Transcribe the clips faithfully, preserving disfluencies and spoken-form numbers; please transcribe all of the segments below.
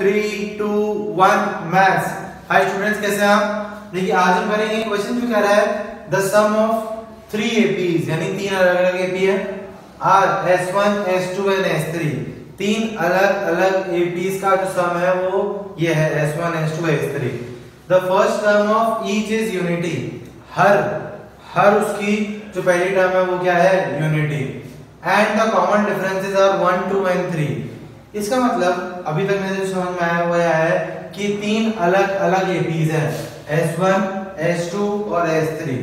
Three two one maths. Hi students, कैसे हैं आप? देखिए आज हम करेंगे क्वेश्चन जो कह रहा है the sum of three APs, यानी तीन अलग अलग एपी है are S one S two and S three. तीन अलग अलग एपीज का जो सम है वो ये है S one S two S three. The first term of each is unity. हर हर उसकी जो पहली टर्म है वो क्या है? Unity. And the common differences are one two and three. इसका मतलब अभी तक मुझे समझ में आया हुआ है कि तीन अलग अलग एपीज हैं एस वन एस टू और एस थ्री।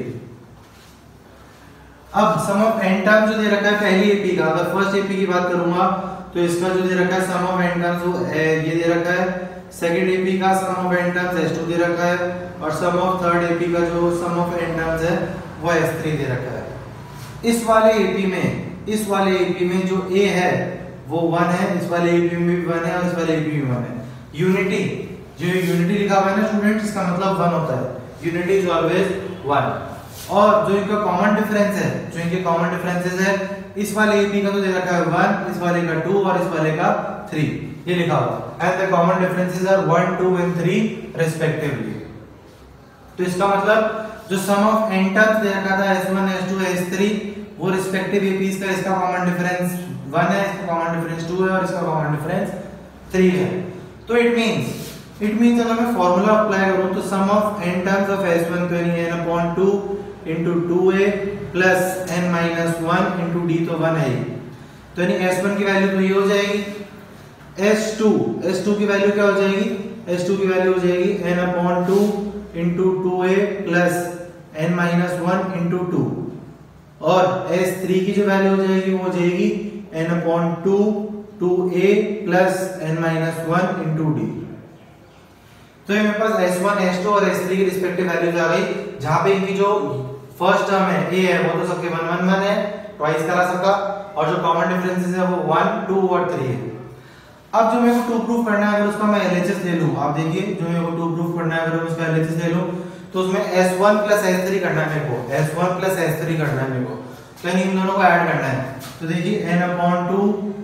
अब सम ऑफ n टर्म जो दे रखा है पहली एपी का, अगर फर्स्ट एपी की बात करूंगा तो इसका जो दे रखा है सम ऑफ n टर्म्स वो ये दे रखा है। सेकंड एपी का sum of n terms S two दे रखा है और सम ऑफ थर्ड एपी का जो सम ऑफ n टर्म्स है वो एस थ्री दे रखा है। इस वाले एपी में इस वाले एपी में जो a है वो वन है, इस वाले एपी में भी वन है और इस वाले एपी में वन है। यूनिटी, जो यूनिटी लिखा हुआ है ना स्टूडेंट्स, इसका मतलब वन होता है। Unity is always one. और जो इनका कॉमन डिफरेंस है, जो इनके कॉमन डिफरेंसेस है, इस वाले एपी का तो दे रखा है वन, इस वाले का टू और इस वाले का थ्री, ये लिखा हुआ। And the common differences are one two and three respectively. तो इसका मतलब जो सम ऑफ n टर्म्स दे रखा था S one S two S three, वो रिस्पेक्टिव एपीज का इसका कॉमन डिफरेंस वन है, इसका कॉमन डिफरेंस टू है और इसका कॉमन डिफरेंस थ्री है। तो इट मींस इट मींस अगर मैं फार्मूला अप्लाई करूं तो sum of n terms of S one तो यानी n upon two into two a plus n minus one into d तो वन है। तो यानी एस वन की वैल्यू तो ये हो जाएगी। एस टू एस टू की वैल्यू क्या हो जाएगी? एस टू की वैल्यू हो जाएगी n upon two into two a plus n minus one into two. और एस थ्री की जो वैल्यू हो जाएगी वो हो जाएगी n upon two two a plus n minus one into d। तो ये मेरे पास एस वन एस टू और एस थ्री की रिस्पेक्टिव वैल्यूज आ गई, जहां पे इनकी जो फर्स्ट टर्म है a है वो तो सबके वन वन वन है, ट्वाइस करा सबका, और जो कॉमन डिफरेंसेस है वो वन टू और थ्री है। अब जो मेरे को टू प्रूफ करना है, अगर उसका मैं एलएचएस ले लूं, आप देखिए जो मेरे को टू प्रूफ करना है अगर मैं उसका एलएचएस ले लूं तो उसमें S one plus S three करना है मेरे को, S one plus S three करना है मेरे को। तो इन दोनों को ऐड करना है। तो देखिए n upon two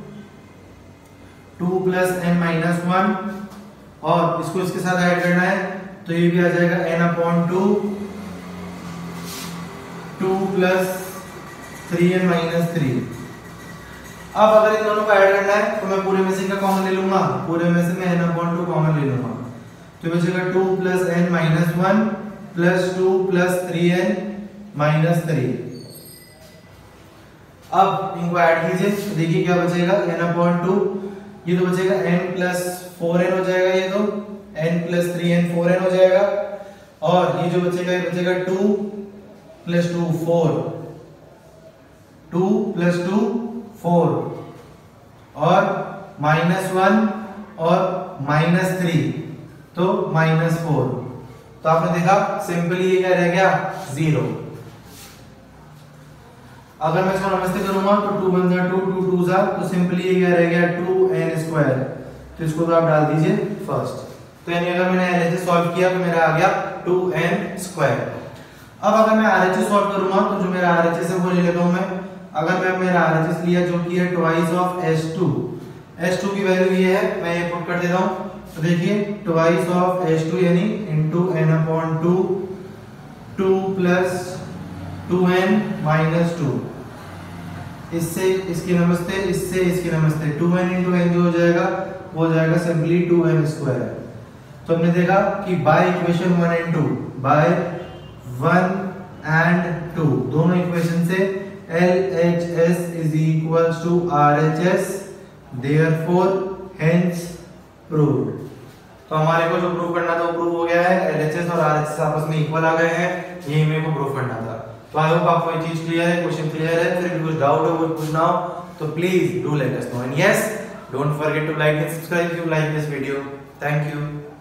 two plus n minus one और इसको इसके साथ ऐड करना है तो ये भी आ जाएगा n upon two two plus three n minus three. अब अगर इन दोनों को ऐड करना है तो मैं पूरे में से का कॉमन ले लूंगा, पूरे में से मैं n अपॉन टू कॉमन ले लूंगा तो बचेगा two plus n minus one plus two plus three n minus three. अब इनको ऐड कीजिए तो देखिए क्या बचेगा, n अपॉन टू ये तो बचेगा n प्लस फोर एन हो जाएगा, ये तो n plus three n four n हो जाएगा। और ये जो बचेगा ये बचेगा two plus two four, two plus two four और माइनस वन और माइनस थ्री तो माइनस फोर। तो आपने देखा सिंपली ये क्या रह गया? जीरो। अगर मैं इसको नमस्ते करूंगा तो टू वन जा टू, टू टू जा, तो सिंपली ये क्या रह गया? Two n square. तो इसको तो आप डाल दीजिए फर्स्ट। तो यानी अगर मैंने एलएचएस सॉल्व किया तो मेरा आ गया टू एन स्क्वायर। अब अगर मैं आरएचएस सॉल्व करूंगा तो जो मेरा आरएचएस है वो ले लेता हूं मैं। अगर मैं मेरा आरएचएस लिया जो कि है twice of S two, S two की वैल्यू ये है, मैं ये पुट कर देता हूं। तो देखिए ट्वाइस ऑफ एस टू यानी into n upon two two plus two n minus two, इससे इसकी नमस्ते, इससे इसकी नमस्ते, टू एन इनटू n जो हो जाएगा वो हो जाएगा सिंपली टू एन स्क्वायर। तो हमने देखा कि by equation one and two, by one and two दोनों इक्वेशन से L H S is equals to R H S, therefore hence proved। तो हमारे को जो प्रूव करना था वो प्रूव हो गया है। L H S और R H S आपस में इक्वल आ गए हैं, यही मेरे को प्रूव करना था। तो आई होप आपको ये चीज क्लियर है, क्वेश्चन क्लियर है। फिर भी कुछ डाउट हो, कुछ पूछना हो तो please do let us know. And yes, don't forget to like and subscribe if you like this video. Thank you.